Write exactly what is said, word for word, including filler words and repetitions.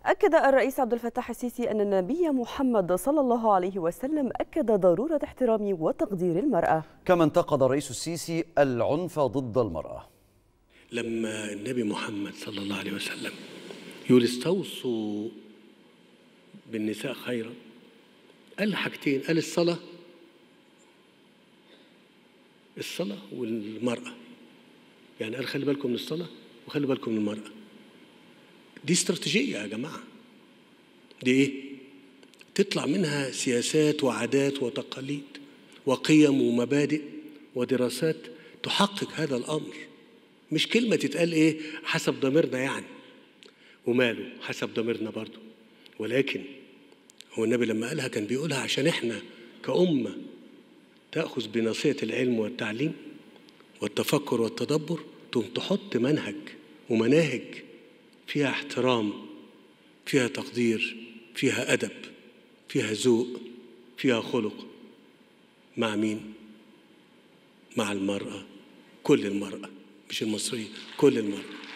أكد الرئيس عبد الفتاح السيسي أن النبي محمد صلى الله عليه وسلم أكد ضرورة احترام وتقدير المرأة. كما انتقد الرئيس السيسي العنف ضد المرأة. لما النبي محمد صلى الله عليه وسلم يقول استوصوا بالنساء خيرا، قال حاجتين، قال الصلاة الصلاة والمرأة، يعني قال خلي بالكم من الصلاة وخلي بالكم من المرأة. دي استراتيجية يا جماعة، دي إيه؟ تطلع منها سياسات وعادات وتقاليد وقيم ومبادئ ودراسات تحقق هذا الأمر، مش كلمة تتقال إيه حسب ضميرنا يعني، وماله حسب ضميرنا برضو، ولكن هو النبي لما قالها كان بيقولها عشان إحنا كأمة تأخذ بناصية العلم والتعليم والتفكر والتدبر، تقوم تحط منهج ومناهج فيها احترام، فيها تقدير، فيها أدب، فيها ذوق، فيها خلق. مع مين؟ مع المرأة، كل المرأة، مش المصرية، كل المرأة.